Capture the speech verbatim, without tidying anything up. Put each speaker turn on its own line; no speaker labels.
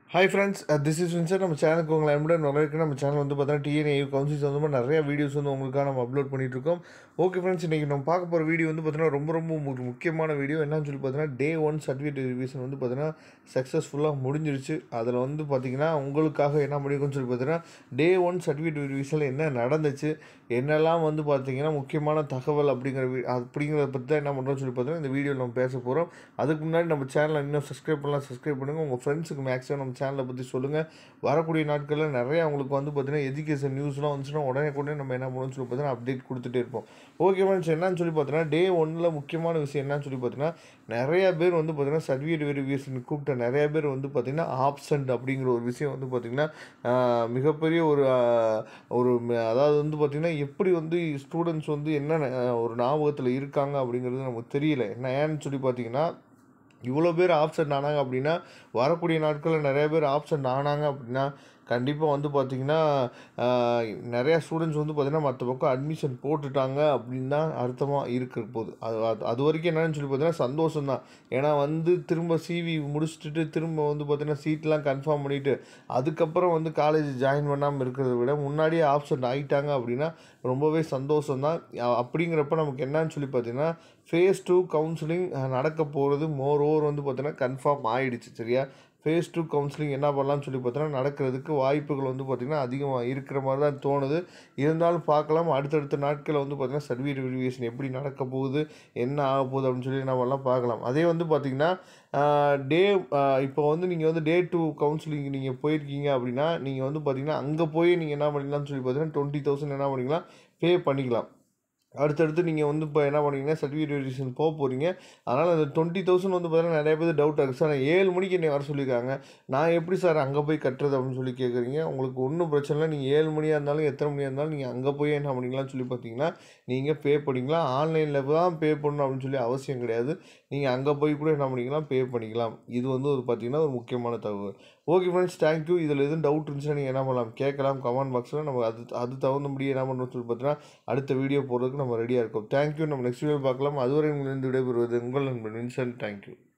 Hi friends, uh, this is Vincent. நம்ம சேனலுக்கு உங்களை அன்புடன் வரவேற்கிறேன். நம்ம சேனல் வந்து பார்த்தீங்கன்னா T N A U counselling சம்மந்தமாக நிறைய வீடியோஸ் வந்து உங்களுக்காக நம்ம அப்லோட் பண்ணிட்டு இருக்கோம். ஓகே ஃப்ரெண்ட்ஸ், இன்றைக்கி நம்ம பார்க்க போகிற வீடியோ வந்து பார்த்தீங்கன்னா ரொம்ப ரொம்ப ஒரு முக்கியமான வீடியோ. என்னன்னு சொல்லி பார்த்தீங்கன்னா டே ஒன் சர்டிஃபிகேட் ரிவிஷன் வந்து பார்த்தீங்கன்னா சக்ஸஸ்ஃபுல்லாக முடிஞ்சிருச்சு. அதில் வந்து பார்த்தீங்கன்னா உங்களுக்காக என்ன முடியும்னு சொல்லி பார்த்தீங்கன்னா டே ஒன் சர்டிஃபிகேட் ரிவிஷனில் என்ன நடந்துச்சு, என்னெல்லாம் வந்து பார்த்தீங்கன்னா முக்கியமான தகவல் அப்படிங்கிற அப்படிங்கிறத பற்றி தான் என்ன பண்ணுறோம்னு சொல்லி பார்த்தீங்கன்னா இந்த வீடியோவில் நம்ம பேச போகிறோம். அதுக்கு முன்னாடி நம்ம சேனலை இன்னும் சப்ஸ்கிரைப் பண்ணலாம், சப்ஸ்கிரைப் பண்ணுங்கள். உங்கள் ஃப்ரெண்ட்ஸுக்கு மேக்ஸிமம் நம்ம சேனலை பற்றி சொல்லுங்கள். வரக்கூடிய நாட்களில் நிறையா அவங்களுக்கு வந்து பார்த்தீங்கன்னா எஜுகேஷன் நியூஸ்லாம் வந்துச்சுன்னா உடனே கூட நம்ம என்ன பண்ணணும்னு சொல்லி பார்த்தீங்கன்னா அப்டேட் கொடுத்துட்டே இருப்போம். ஓகே ஃப்ரெண்ட்ஸ், என்னன்னு சொல்லி பார்த்தீங்கன்னா டே ஒன்னில் முக்கியமான விஷயம் என்னன்னு சொல்லி பார்த்தீங்கன்னா நிறையா பேர் வந்து பார்த்தீங்கன்னா சர்டிஃபிகேட் வெரிஃபிகேஷன் கூப்பிட்ட நிறையா பேர் வந்து பார்த்தீங்கன்னா ஆப்சண்ட் அப்படிங்கிற ஒரு விஷயம் வந்து பார்த்திங்கன்னா மிகப்பெரிய ஒரு ஒரு அதாவது வந்து பார்த்திங்கன்னா எப்படி வந்து ஸ்டூடெண்ட்ஸ் வந்து என்ன ஒரு ஞாபகத்தில் இருக்காங்க அப்படிங்கிறது நமக்கு தெரியல. என்ன ஏன்னு சொல்லி பார்த்தீங்கன்னா இவ்வளோ பேர் ஆப்சண்ட் ஆனாங்க அப்படின்னா வரக்கூடிய நாட்களில் நிறைய பேர் ஆப்சண்ட் ஆனாங்க அப்படின்னா கண்டிப்பாக வந்து பார்த்திங்கன்னா நிறையா ஸ்டூடெண்ட்ஸ் வந்து பார்த்திங்கன்னா மற்ற பக்கம் அட்மிஷன் போட்டுட்டாங்க அப்படின்னு தான் அர்த்தமாக இருக்கிற போது அது அது அது வரைக்கும் என்னென்னு சொல்லி பார்த்தீங்கன்னா சந்தோஷம்தான். ஏன்னா வந்து திரும்ப சிவி முடிச்சுட்டு திரும்ப வந்து பார்த்திங்கன்னா சீட்லாம் கன்ஃபார்ம் பண்ணிவிட்டு அதுக்கப்புறம் வந்து காலேஜ் ஜாயின் பண்ணாமல் இருக்கிறத விட முன்னாடியே ஆப்சண்ட் ஆகிட்டாங்க அப்படின்னா ரொம்பவே சந்தோஷம்தான். அப்படிங்கிறப்ப நமக்கு என்னன்னு சொல்லி பார்த்திங்கன்னா ஃபேஸ் டூ கவுன்சிலிங் நடக்க போகிறது மோர் ஓவர் வந்து பார்த்திங்கன்னா கன்ஃபார்ம் ஆகிடுச்சு. சரியா, ஃபேஸ் டூ கவுன்சிலிங் என்ன பண்ணலான்னு சொல்லி பார்த்தீங்கன்னா நடக்கிறதுக்கு வாய்ப்புகள் வந்து பார்த்திங்கன்னா அதிகமாக இருக்கிற மாதிரி தான் தோணுது. இருந்தாலும் பார்க்கலாம், அடுத்தடுத்த நாட்களில் வந்து பார்த்திங்கன்னா சர்டிஃபிகேட் வெரிஃபிகேஷன் எப்படி நடக்க போகுது, என்ன ஆக போகுது அப்படின்னு சொல்லி நம்மலாம் பார்க்கலாம். அதே வந்து பார்த்திங்கன்னா டே இப்போ வந்து நீங்கள் வந்து டே டூ கவுன்சிலிங் நீங்கள் போயிருக்கீங்க அப்படின்னா நீங்கள் வந்து பார்த்திங்கன்னா அங்கே போய் நீங்கள் என்ன பண்ணிக்கலாம்னு சொல்லி பார்த்தீங்கன்னா டுவெண்ட்டி தௌசண்ட் என்ன பண்ணிக்கலாம் பே பண்ணிக்கலாம். அடுத்தடுத்து நீங்கள் வந்து இப்போ என்ன பண்ணுவீங்கன்னா சர்டிஃபிகேட் வெரிஃபிகேஷன் போக போகிறீங்க. அதனால் அந்த டுவெண்ட்டி தௌசண்ட் வந்து பார்த்தீங்கன்னா நிறைய பேர் டவுட் ஆகுது. சார் ஏழு மணிக்கு என்னை வர சொல்லியிருக்காங்க, நான் எப்படி சார் அங்கே போய் கட்டுறது அப்படின்னு சொல்லி கேட்குறீங்க. உங்களுக்கு ஒன்றும் பிரச்சனை இல்லை. நீங்கள் ஏழு மணியாக இருந்தாலும் எத்தனை மணியாக இருந்தாலும் நீங்கள் அங்கே போய் என்ன பண்ணிக்கலாம்னு சொல்லி பார்த்தீங்கன்னா நீங்கள் பே பண்ணிக்கலாம். ஆன்லைனில் தான் பே பண்ணணும் அப்படின்னு சொல்லி அவசியம் கிடையாது. நீங்கள் அங்கே போய் கூட என்ன பண்ணிக்கலாம் பே பண்ணிக்கலாம். இது வந்து ஒரு பார்த்திங்கன்னா ஒரு முக்கியமான தகவல். Okay friends, thank you. இதில் எதுவும் டவுட் இருந்துச்சுன்னா நீங்கள் என்ன பண்ணலாம் கேட்கலாம் கமெண்ட் பாக்ஸில். நம்ம அது அது தகுந்தபடியே என்ன பண்ணுறோம்னு சொல்லி பார்த்தீங்கன்னா அடுத்த வீடியோ போடுறதுக்கு நம்ம ரெடியாக இருக்கோம். தேங்க்யூ. நம்ம நெக்ஸ்ட் வீடியோ பார்க்கலாம். அதுவரை உங்களிருந்து விடைபெறுவது உங்கள் நண்பன் வின்சென்ட். தேங்க்யூ.